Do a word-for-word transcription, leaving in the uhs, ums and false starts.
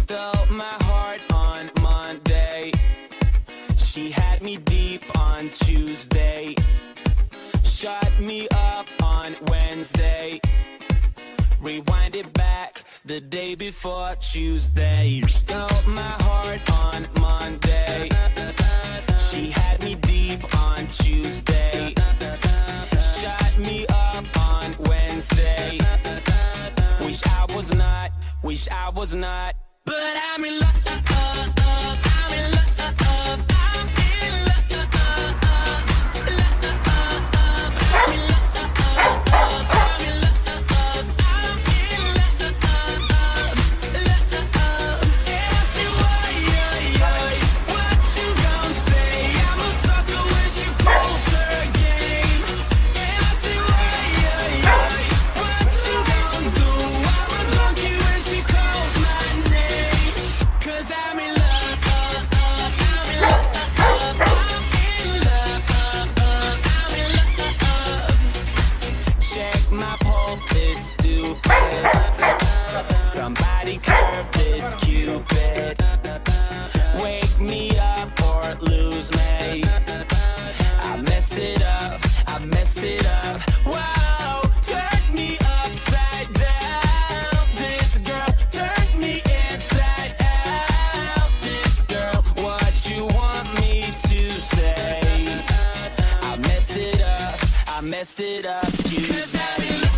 Stole my heart on Monday. She had me deep on Tuesday. Shut me up on Wednesday. Rewind it back the day before Tuesday. Stole my heart on Monday. She had me deep on Tuesday. Shut me up on Wednesday. Wish I was not, wish I was not. But I'm in love. I'm in love. I'm in love. I'm in love. Somebody curb this Cupid. Wake me up or lose me. I messed it up, I messed it up. Wow, turn me upside down. This girl turned me inside out. This girl, what you want me to say? I messed it up, I messed it up. Excuse me.